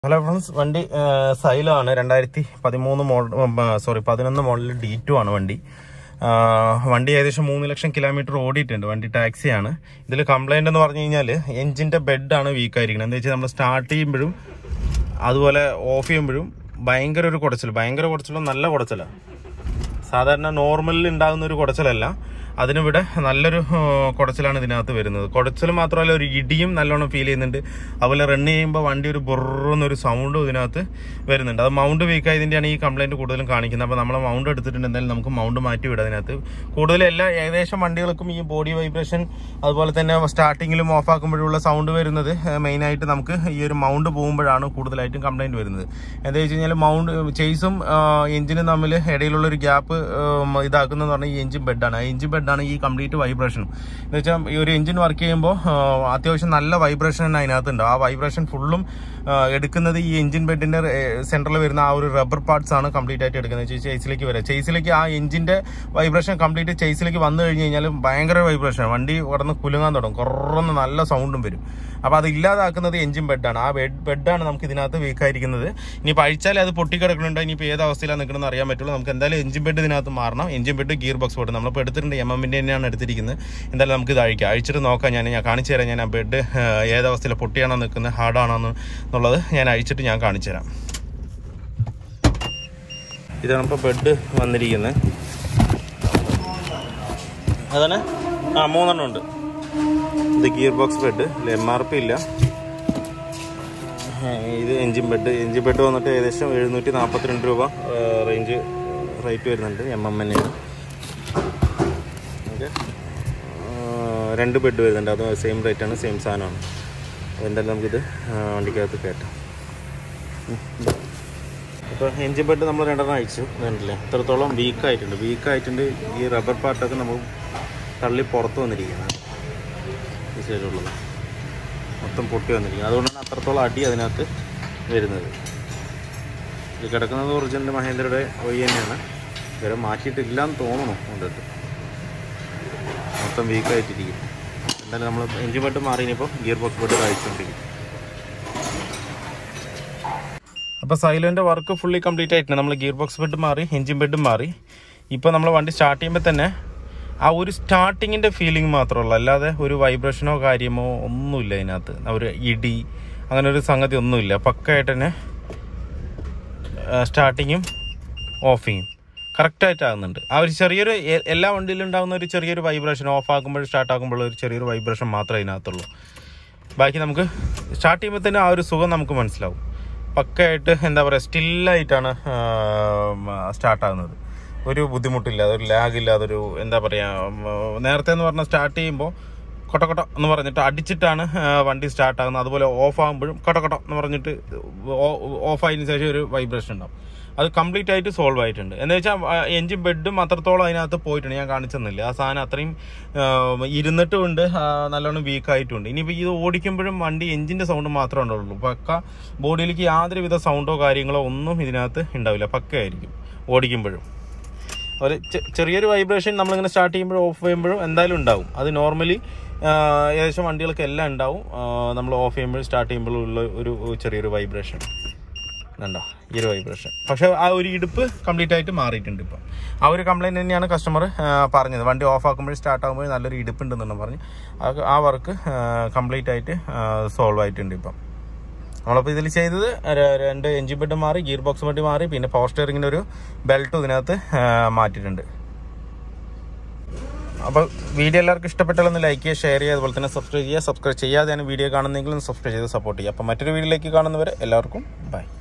Hello friends, വണ്ടി silo ആണ്. 2013 11 model D2 ആണ് വണ്ടി. വണ്ടി ഏകദേശം 3 ലക്ഷം കിലോമീറ്റർ ഓടിയിട്ടുണ്ട്. വണ്ടി ടാക്സിയാണ്. ഇതിൽ കംപ്ലൈന്റ് എന്ന് പറഞ്ഞു കഴിഞ്ഞാൽ എഞ്ചിന്റെ ബെഡാണ് വീക്ക് ആയിരിക്കുന്നത്. എന്താ വെച്ചാൽ നമ്മൾ സ്റ്റാർട്ട് ചെയ്യുമ്പോഴും അതുപോലെ ഓഫ് ചെയ്യുമ്പോഴും ഭയങ്കര കുടച്ചിലും നല്ല കുടച്ചിലാണ്. സാധാരണ നോർമലിൽ ഉണ്ടാകുന്ന ഒരു കുടച്ചിലല്ല, അതിനിവിടെ നല്ലൊരു കുടച്ചിലാണ് ഇതിനകത്ത് വരുന്നത്. കുടച്ചിൽ മാത്രമല്ല, ഒരു ഇടിയും നല്ലോണം ഫീൽ ചെയ്യുന്നുണ്ട്. അതുപോലെ റൺ ചെയ്യുമ്പോൾ വണ്ടി ഒരു ബൊറന്നൊരു സൗണ്ടും ഇതിനകത്ത് വരുന്നുണ്ട്. അത് മൗണ്ട് വീക്കായതിൻ്റെയാണ് ഈ കംപ്ലൈൻറ്റ് കൂടുതലും കാണിക്കുന്നത്. അപ്പോൾ നമ്മൾ മൗണ്ട് എടുത്തിട്ടുണ്ട്. എന്തായാലും നമുക്ക് മൗണ്ട് മാറ്റി വിടാം. അതിനകത്ത് കൂടുതലും ഏകദേശം വണ്ടികൾക്കും ഈ ബോഡി വൈബ്രേഷൻ, അതുപോലെ തന്നെ സ്റ്റാർട്ടിങ്ങിലും ഓഫ് ആക്കുമ്പോഴുള്ള സൗണ്ട് വരുന്നത് മെയിനായിട്ട് നമുക്ക് ഈ ഒരു മൗണ്ട് പോകുമ്പോഴാണ് കൂടുതലായിട്ടും കംപ്ലൈൻറ്റ് വരുന്നത്. എന്താ വെച്ച് കഴിഞ്ഞാൽ മൗണ്ട് ചേസും എഞ്ചിനും തമ്മിൽ ഇടയിലുള്ളൊരു ഗ്യാപ്പ് ഇതാക്കുന്നതെന്ന് പറഞ്ഞാൽ ഈ എഞ്ചിൻ ബെഡാണ്. ആ എഞ്ചിൻ ബെഡാണ് ഈ കംപ്ലീറ്റ് വൈബ്രേഷനും. എന്ന് വെച്ചാൽ ഈ ഒരു എഞ്ചിൻ വർക്ക് ചെയ്യുമ്പോൾ അത്യാവശ്യം നല്ല വൈബ്രേഷൻ തന്നെ അതിനകത്തുണ്ട്. ആ വൈബ്രേഷൻ ഫുള്ളും എടുക്കുന്നത് ഈ എഞ്ചിൻ ബെഡിന്റെ സെന്ററിൽ വരുന്ന ആ ഒരു റബ്ബർ പാർട്സ് ആണ് കംപ്ലീറ്റ് ആയിട്ട് എടുക്കുന്നത്. ചേസിലേക്ക് വരെ ചേസിലേക്ക് ആ എഞ്ചിന്റെ വൈബ്രേഷൻ കംപ്ലീറ്റ് ചേസിലേക്ക് വന്നു കഴിഞ്ഞ് കഴിഞ്ഞാൽ ഭയങ്കര വൈബ്രേഷൻ, വണ്ടി കടന്ന് കുലുങ്ങാൻ തുടങ്ങും, കുറന്ന് നല്ല സൗണ്ടും വരും. അപ്പോൾ അത് ഇല്ലാതാക്കുന്നത് എഞ്ചിൻ ബെഡാണ്. ആ ബെഡാണ് നമുക്ക് ഇതിനകത്ത് വീക്കായിരിക്കുന്നത്. ഇനിയിപ്പോൾ അഴിച്ചാൽ അത് പൊട്ടിക്കിടക്കുന്നുണ്ടോ, ഇനിയിപ്പോൾ ഏത് അവസ്ഥയിലാണ് നിൽക്കണമെന്ന് അറിയാൻ പറ്റുള്ളൂ. നമുക്ക് എന്തായാലും എഞ്ചിൻ ബെഡ് ഇതിനകത്ത് മാറണം. Engine bed gear box bed നമ്മളിപ്പോൾ എടുത്തിട്ടുണ്ട്, MM-ന്റെ തന്നെയാണ് എടുത്തിരിക്കുന്നത്. എന്തായാലും നമുക്ക് ഇത് അഴിച്ചിട്ട് നോക്കാം. ഞാൻ കാണിച്ചു തരാം. ഞാൻ ആ ബെഡ് ഏതവസ്ഥയിൽ പൊട്ടിയാണോ നിൽക്കുന്നത്, ഹാർഡാണോ എന്നുള്ളത് ഞാൻ അഴിച്ചിട്ട് ഞാൻ കാണിച്ചു തരാം. ഇതാണ് ഇപ്പോൾ ബെഡ് വന്നിരിക്കുന്നത്. അതാണ് 3 എണ്ണം ഉണ്ട്. ഇത് ഗിയർ ബോക്സ് ബെഡ്, MRP ഇല്ല. ഇത് എഞ്ചിൻ ബെഡ് വന്നിട്ട് ഏകദേശം 742 രൂപ റേഞ്ച് റേറ്റ് വരുന്നുണ്ട്. MM-ന് ഓക്കെ. 2 ബെഡ് വരുന്നുണ്ട്, അത് സെയിം റേറ്റാണ്, സെയിം സാധനമാണ്. എന്തായാലും നമുക്കിത് വണ്ടിക്കകത്ത് കയറ്റാം. അപ്പോൾ എഞ്ചിൻ ബെഡ് നമ്മൾ 2 എണ്ണം അയച്ചു. കണ്ടില്ലേ എത്രത്തോളം വീക്കായിട്ടുണ്ട്. ഈ റബ്ബർ പാർട്ടൊക്കെ നമ്മൾ തള്ളി പുറത്ത് വന്നിരിക്കുന്നത്, ഈ സൈഡിലുള്ളത് മൊത്തം പൊട്ടി വന്നിരിക്കുന്നത്. അതുകൊണ്ടാണ് അത്രത്തോളം അടി അതിനകത്ത് വരുന്നത്. ഇത് കിടക്കുന്നത് ഒറിജിനൽ മഹീന്ദ്രയുടെ OE തന്നെയാണ്. ഇവരെ മാറ്റിയിട്ടില്ലാന്ന് തോന്നുന്നു. കൊണ്ടിട്ട് മൊത്തം വീക്കായിട്ടിരിക്കും. എന്തായാലും നമ്മൾ എഞ്ചിൻ ബെഡ് മാറിയിപ്പോൾ ഗിയർ ബോക്സ് ബെഡ് കഴിച്ചുകൊണ്ടിരിക്കും. അപ്പോൾ സൈലോൻ്റെ വർക്ക് ഫുള്ളി കംപ്ലീറ്റ് ആയിട്ടുണ്ട്. നമ്മൾ ഗിയർ ബോക്സ് ബെഡ് മാറി, എഞ്ചിൻ ബെഡും മാറി. ഇപ്പോൾ നമ്മൾ വണ്ടി സ്റ്റാർട്ട് ചെയ്യുമ്പോൾ തന്നെ ആ ഒരു സ്റ്റാർട്ടിങ്ങിൻ്റെ ഫീലിംഗ് മാത്രമുള്ളൂ, അല്ലാതെ ഒരു വൈബ്രേഷനോ കാര്യമോ ഒന്നുമില്ല ഇതിനകത്ത്. ഒരു ഇടി അങ്ങനെ ഒരു സംഗതി ഒന്നുമില്ല. പക്കയായിട്ട് തന്നെ സ്റ്റാർട്ടിങ്ങും ഓഫിങ്ങും കറക്റ്റായിട്ടാകുന്നുണ്ട്. ആ ഒരു ചെറിയൊരു എല്ലാ വണ്ടിയിലും ഉണ്ടാകുന്ന ഒരു ചെറിയൊരു വൈബ്രേഷൻ, ഓഫ് ആക്കുമ്പോഴും സ്റ്റാർട്ട് ആക്കുമ്പോഴും ഒരു ചെറിയൊരു വൈബ്രേഷൻ മാത്രമേ ഇതിനകത്തുള്ളൂ. ബാക്കി നമുക്ക് സ്റ്റാർട്ട് ചെയ്യുമ്പോൾ തന്നെ ആ ഒരു സുഖം നമുക്ക് മനസ്സിലാവും. പക്കയായിട്ട് എന്താ പറയുക, സ്റ്റില്ലായിട്ടാണ് സ്റ്റാർട്ടാകുന്നത്. ഒരു ബുദ്ധിമുട്ടില്ല, അതൊരു ലാഗില്ല, അതൊരു എന്താ പറയുക, നേരത്തെ എന്ന് പറഞ്ഞാൽ സ്റ്റാർട്ട് ചെയ്യുമ്പോൾ കൊട്ടക്കൊട്ട എന്ന് പറഞ്ഞിട്ട് അടിച്ചിട്ടാണ് വണ്ടി സ്റ്റാർട്ടാകുന്നത്. അതുപോലെ ഓഫ് ആകുമ്പോഴും കൊട്ടക്കൊട്ട എന്ന് പറഞ്ഞിട്ട് ഓഫ് ആയതിനു ശേഷം ഒരു വൈബ്രേഷൻ ഉണ്ടാവും. അത് കംപ്ലീറ്റ് ആയിട്ട് സോൾവ് ആയിട്ടുണ്ട്. എന്ന് വെച്ചാൽ എഞ്ചിൻ ബെഡും അത്രത്തോളം അതിനകത്ത് പോയിട്ടുണ്ട്. ഞാൻ കാണിച്ചെന്നില്ല, ആ സാധനം അത്രയും ഇരുന്നിട്ടുമുണ്ട്, നല്ലോണം വീക്കായിട്ടുണ്ട്. ഇനിയിപ്പോൾ ഇത് ഓടിക്കുമ്പോഴും വണ്ടി എഞ്ചിൻ്റെ സൗണ്ട് മാത്രമേ ഉണ്ടാവുള്ളൂ. പക്ക ബോഡിയിലേക്ക് യാതൊരുവിധ സൗണ്ടോ കാര്യങ്ങളോ ഒന്നും ഇതിനകത്ത് ഉണ്ടാവില്ല. പക്കയായിരിക്കും ഓടിക്കുമ്പോഴും. ഒരു ചെറിയൊരു വൈബ്രേഷൻ നമ്മളിങ്ങനെ സ്റ്റാർട്ട് ചെയ്യുമ്പോഴും ഓഫ് ചെയ്യുമ്പോഴും എന്തായാലും ഉണ്ടാവും. അത് നോർമലി ഏകദേശം വണ്ടികൾക്ക് എല്ലാം ഉണ്ടാവും. നമ്മൾ ഓഫ് ചെയ്യുമ്പോഴും സ്റ്റാർട്ട് ചെയ്യുമ്പോഴും ഉള്ള ഒരു ചെറിയൊരു വൈബ്രേഷൻ ഉണ്ടോ, ഈ ഒരു വൈബ്രേഷൻ. പക്ഷേ ആ ഒരു ഇടുപ്പ് കംപ്ലീറ്റ് ആയിട്ട് മാറിയിട്ടുണ്ട്. ഇപ്പം ആ ഒരു കംപ്ലൈൻറ്റ് തന്നെയാണ് കസ്റ്റമർ പറഞ്ഞത്. വണ്ടി ഓഫ് ആക്കുമ്പോഴും സ്റ്റാർട്ട് ആകുമ്പോഴും നല്ലൊരു ഇടുപ്പുണ്ടെന്നാണ് പറഞ്ഞ് ആ വർക്ക് കംപ്ലീറ്റ് ആയിട്ട് സോൾവ് ആയിട്ടുണ്ട്. ഇപ്പം നമ്മളിപ്പോൾ ഇതിൽ ചെയ്തത് 2 എഞ്ചിൻ ബെഡ് മാറി, ഗിയർ ബോക്സ് ബെഡ് മാറി, പിന്നെ പവർ സ്റ്റിയറിങ്ങിൻ്റെ ഒരു ബെൽറ്റും ഇതിനകത്ത് മാറ്റിയിട്ടുണ്ട്. അപ്പോൾ വീഡിയോ എല്ലാവർക്കും ഇഷ്ടപ്പെട്ടാലൊന്ന് ലൈക്ക് ചെയ്യുക, ഷെയർ ചെയ്യുക, അതുപോലെ തന്നെ സബ്സ്ക്രൈബ് ചെയ്യാതെയാണ് വീഡിയോ കാണുന്നതെങ്കിലും സബ്സ്ക്രൈബ് ചെയ്ത് സപ്പോർട്ട് ചെയ്യുക. അപ്പോൾ മറ്റൊരു വീഡിയോയിലേക്ക് കാണുന്നവരെ എല്ലാവർക്കും ബൈ.